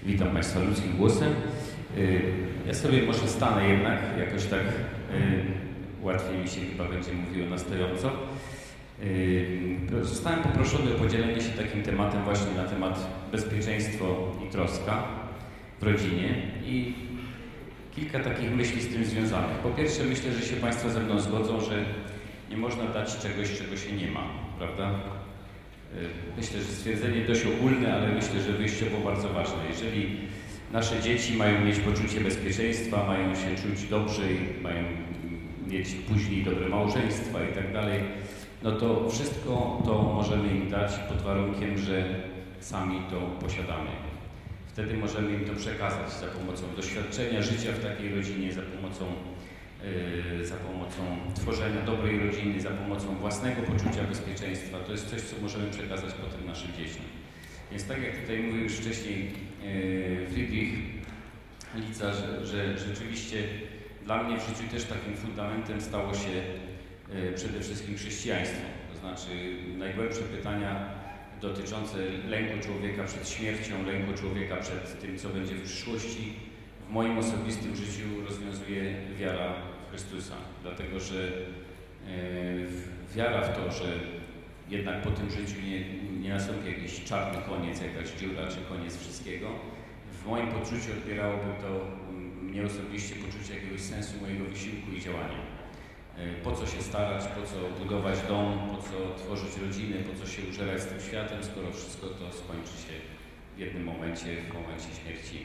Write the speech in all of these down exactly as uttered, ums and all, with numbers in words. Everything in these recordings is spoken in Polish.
Witam Państwa ludzkim głosem. Ja sobie może stanę jednak, jakoś tak łatwiej mi się chyba będzie mówiło na stojąco. Zostałem poproszony o podzielenie się takim tematem właśnie na temat bezpieczeństwo i troska w rodzinie i kilka takich myśli z tym związanych. Po pierwsze, myślę, że się Państwo ze mną zgodzą, że nie można dać czegoś, czego się nie ma, prawda? Myślę, że stwierdzenie dość ogólne, ale myślę, że wyjściowo bardzo ważne. Jeżeli nasze dzieci mają mieć poczucie bezpieczeństwa, mają się czuć dobrze i mają mieć później dobre małżeństwa i tak dalej, no to wszystko to możemy im dać pod warunkiem, że sami to posiadamy. Wtedy możemy im to przekazać za pomocą doświadczenia życia w takiej rodzinie, za pomocą, yy, za pomocą tworzenia dobrej rodziny, za pomocą własnego poczucia bezpieczeństwa. To jest coś, co możemy przekazać potem naszym dzieciom. Więc tak jak tutaj mówił już wcześniej yy, Friedrich Lica, że, że rzeczywiście dla mnie w życiu też takim fundamentem stało się yy, przede wszystkim chrześcijaństwo. To znaczy najgłębsze pytania dotyczące lęku człowieka przed śmiercią, lęku człowieka przed tym, co będzie w przyszłości, w moim osobistym życiu rozwiązuje wiara w Chrystusa. Dlatego, że e, wiara w to, że jednak po tym życiu nie, nie nastąpi jakiś czarny koniec, jakaś dziura czy koniec wszystkiego, w moim poczuciu odbierałoby to mnie osobiście poczucie jakiegoś sensu mojego wysiłku i działania. Po co się starać, po co budować dom, po co tworzyć rodziny, po co się użerać z tym światem, skoro wszystko to skończy się w jednym momencie, w momencie śmierci.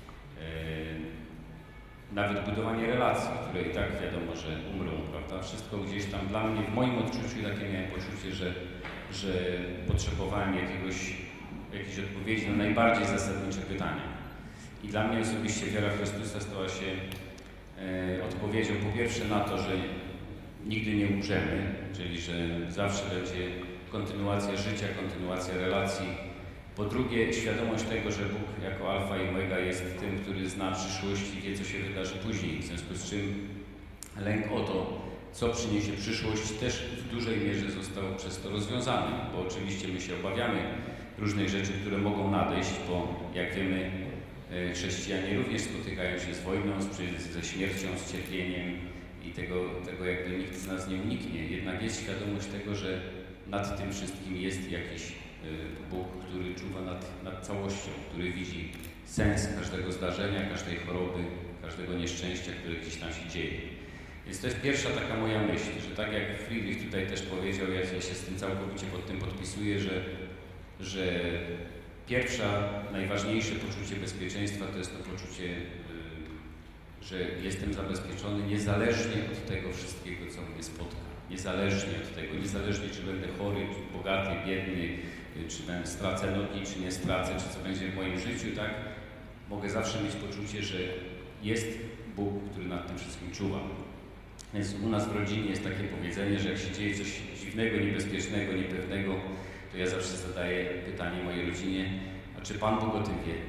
Nawet budowanie relacji, które i tak wiadomo, że umrą, prawda? Wszystko gdzieś tam dla mnie, w moim odczuciu takie miałem poczucie, że, że potrzebowałem jakiegoś, jakiejś odpowiedzi na najbardziej zasadnicze pytania. I dla mnie osobiście wiara w Chrystusa stała się e, odpowiedzią po pierwsze na to, że nigdy nie umrzemy, czyli że zawsze będzie kontynuacja życia, kontynuacja relacji. Po drugie, świadomość tego, że Bóg jako alfa i omega jest tym, który zna przyszłość i wie, co się wydarzy później. W związku z czym lęk o to, co przyniesie przyszłość, też w dużej mierze został przez to rozwiązany, bo oczywiście my się obawiamy różnych rzeczy, które mogą nadejść, bo jak wiemy, chrześcijanie również spotykają się z wojną, ze śmiercią, z cierpieniem, i tego, tego jakby nikt z nas nie uniknie. Jednak jest świadomość tego, że nad tym wszystkim jest jakiś y, Bóg, który czuwa nad, nad całością, który widzi sens każdego zdarzenia, każdej choroby, każdego nieszczęścia, które gdzieś tam się dzieje. Więc to jest pierwsza taka moja myśl, że tak jak Friedrich tutaj też powiedział, ja, ja się z tym całkowicie pod tym podpisuję, że, że pierwsza, najważniejsze poczucie bezpieczeństwa to jest to poczucie, że jestem zabezpieczony niezależnie od tego wszystkiego, co mnie spotka. Niezależnie od tego, niezależnie czy będę chory, czy bogaty, biedny, czy będę stracę nogi, czy nie stracę, czy co będzie w moim życiu, tak? Mogę zawsze mieć poczucie, że jest Bóg, który nad tym wszystkim czuwa. Więc u nas w rodzinie jest takie powiedzenie, że jak się dzieje coś dziwnego, niebezpiecznego, niepewnego, to ja zawsze zadaję pytanie mojej rodzinie, a czy Pan Bóg o tym wie?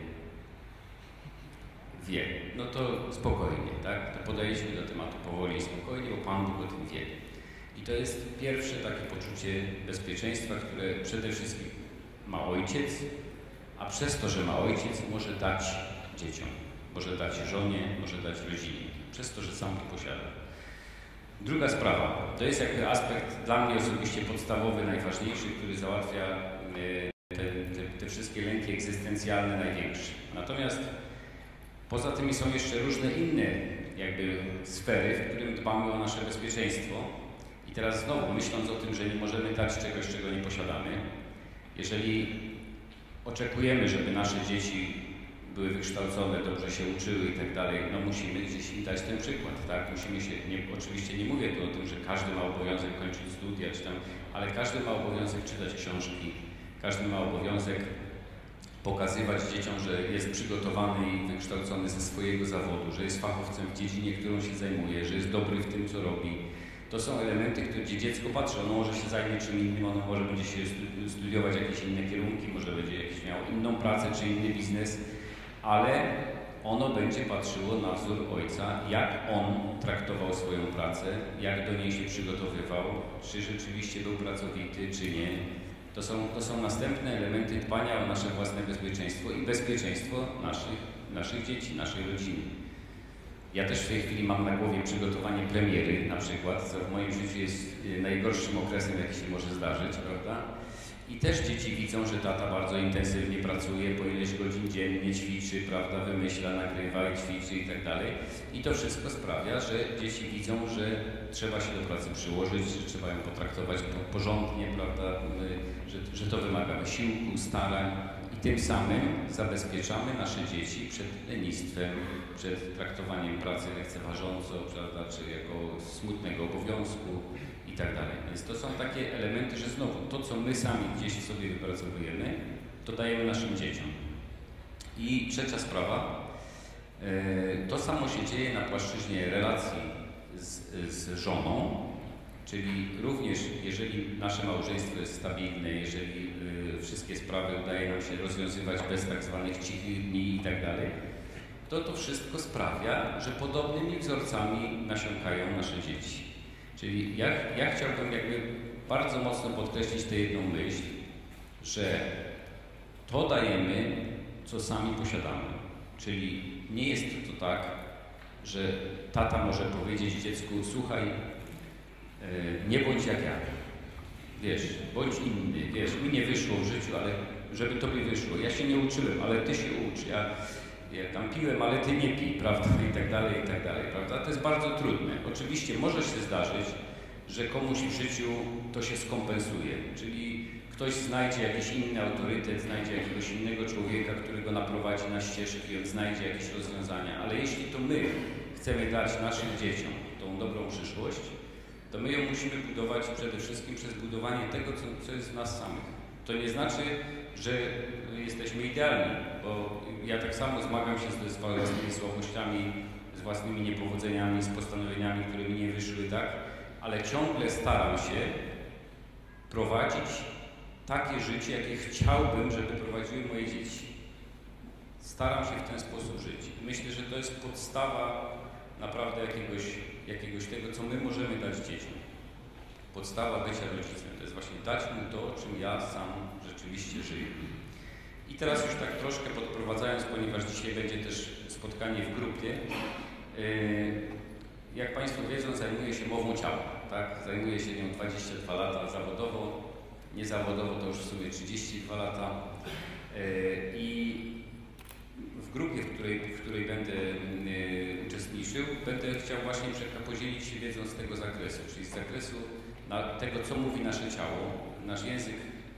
Wie. No to spokojnie, tak? To podejdźmy do tematu powoli i spokojnie, bo Pan Bóg o tym wie. I to jest pierwsze takie poczucie bezpieczeństwa, które przede wszystkim ma ojciec, a przez to, że ma ojciec, może dać dzieciom, może dać żonie, może dać rodzinie, przez to, że sam to posiada. Druga sprawa, to jest jakby aspekt dla mnie osobiście podstawowy, najważniejszy, który załatwia te, te, te wszystkie lęki egzystencjalne największe. Natomiast poza tym są jeszcze różne inne jakby sfery, w którym dbamy o nasze bezpieczeństwo. I teraz znowu, myśląc o tym, że nie możemy dać czegoś, czego nie posiadamy, jeżeli oczekujemy, żeby nasze dzieci były wykształcone, dobrze się uczyły i tak dalej, no musimy gdzieś im dać ten przykład, tak? Musimy się, nie, oczywiście nie mówię tu o tym, że każdy ma obowiązek kończyć studia, czy tam, ale każdy ma obowiązek czytać książki, każdy ma obowiązek pokazywać dzieciom, że jest przygotowany i wykształcony ze swojego zawodu, że jest fachowcem w dziedzinie, którą się zajmuje, że jest dobry w tym, co robi. To są elementy, które, gdzie dziecko patrzy, ono może się zajmie czym innym, ono może będzie się studiować jakieś inne kierunki, może będzie jakieś miało inną pracę czy inny biznes, ale ono będzie patrzyło na wzór ojca, jak on traktował swoją pracę, jak do niej się przygotowywał, czy rzeczywiście był pracowity, czy nie, To są, to są następne elementy dbania o nasze własne bezpieczeństwo i bezpieczeństwo naszych, naszych dzieci, naszej rodziny. Ja też w tej chwili mam na głowie przygotowanie premiery na przykład, co w moim życiu jest najgorszym okresem, jaki się może zdarzyć, prawda? I też dzieci widzą, że tata bardzo intensywnie pracuje, po ileś godzin dziennie ćwiczy, prawda, wymyśla, nagrywa i ćwiczy i tak dalej. I to wszystko sprawia, że dzieci widzą, że trzeba się do pracy przyłożyć, że trzeba ją potraktować porządnie, prawda, że, że to wymaga wysiłku, starań i tym samym zabezpieczamy nasze dzieci przed lenistwem, przed traktowaniem pracy lekceważąco, prawda, czy jako smutnego obowiązku i tak dalej. Więc to są takie elementy, że znowu to, co my sami gdzieś sobie wypracowujemy, to dajemy naszym dzieciom. I trzecia sprawa, to samo się dzieje na płaszczyźnie relacji z, z żoną, czyli również jeżeli nasze małżeństwo jest stabilne, jeżeli wszystkie sprawy udaje nam się rozwiązywać bez tak zwanych cichych dni i tak dalej, to to wszystko sprawia, że podobnymi wzorcami nasiąkają nasze dzieci. Czyli ja, ja chciałbym jakby bardzo mocno podkreślić tę jedną myśl, że to dajemy, co sami posiadamy. Czyli nie jest to tak, że tata może powiedzieć dziecku, słuchaj, nie bądź jak ja, wiesz, bądź inny, wiesz, mi nie wyszło w życiu, ale żeby tobie wyszło, ja się nie uczyłem, ale ty się ucz, ja, ja tam piłem, ale ty nie pij, prawda, i tak dalej, i tak dalej, prawda, to jest bardzo trudne. Oczywiście może się zdarzyć, że komuś w życiu to się skompensuje, czyli ktoś znajdzie jakiś inny autorytet, znajdzie jakiegoś innego człowieka, który go naprowadzi na ścieżki, on znajdzie jakieś rozwiązania, ale jeśli to my chcemy dać naszym dzieciom tą dobrą przyszłość, to my ją musimy budować przede wszystkim przez budowanie tego, co, co jest w nas samych. To nie znaczy, że jesteśmy idealni, bo ja tak samo zmagam się z własnymi słabościami, z własnymi niepowodzeniami, z postanowieniami, które mi nie wyszły, tak? Ale ciągle staram się prowadzić takie życie, jakie chciałbym, żeby prowadziły moje dzieci. Staram się w ten sposób żyć. Myślę, że to jest podstawa naprawdę jakiegoś, jakiegoś tego, co my możemy dać dzieciom. Podstawa bycia rodzicem to jest właśnie dać mu to, czym ja sam rzeczywiście żyję. I teraz już tak troszkę podprowadzając, ponieważ dzisiaj będzie też spotkanie w grupie. Jak Państwo wiedzą, zajmuję się mową ciała, tak? Zajmuję się nią dwadzieścia dwa lata zawodowo, niezawodowo to już w sumie trzydzieści dwa lata. I w grupie, w której, w której będę uczestniczył, będę chciał właśnie podzielić się wiedzą z tego zakresu, czyli z zakresu tego, co mówi nasze ciało. Nasz język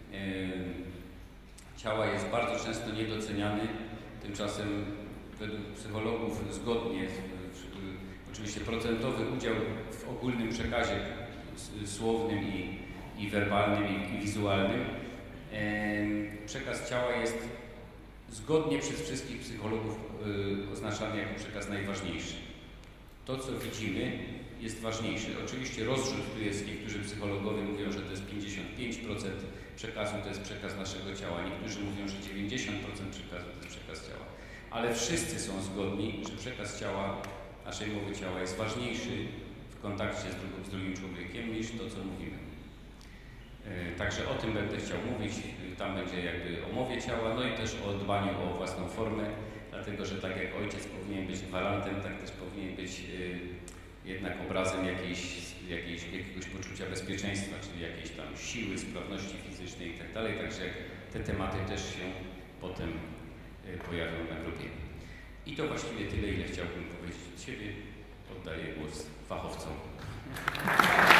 ciała jest bardzo często niedoceniany, tymczasem według psychologów zgodnie, oczywiście procentowy udział w ogólnym przekazie słownym i, i werbalnym i, i wizualnym, przekaz ciała jest zgodnie przez wszystkich psychologów oznaczany jako przekaz najważniejszy. To, co widzimy, jest ważniejsze. Oczywiście rozrzut tu jest, niektórzy psychologowie mówią, że to jest pięćdziesiąt pięć procent przekazu, to jest przekaz naszego ciała. Niektórzy mówią, że dziewięćdziesiąt procent przekazu to jest przekaz ciała. Ale wszyscy są zgodni, że przekaz ciała, naszej mowy ciała jest ważniejszy w kontakcie z drugim, z drugim człowiekiem niż to, co mówimy. Także o tym będę chciał mówić. Tam będzie jakby o mowie ciała, no i też o dbaniu o własną formę, dlatego że tak jak ojciec powinien być gwarantem, tak też powinien być jednak obrazem jakiejś, jakiejś, jakiegoś poczucia bezpieczeństwa, czyli jakiejś tam siły, sprawności fizycznej i tak dalej. Także te tematy też się potem pojawią na grupie. I to właściwie tyle, ile chciałbym powiedzieć od siebie. Oddaję głos fachowcom.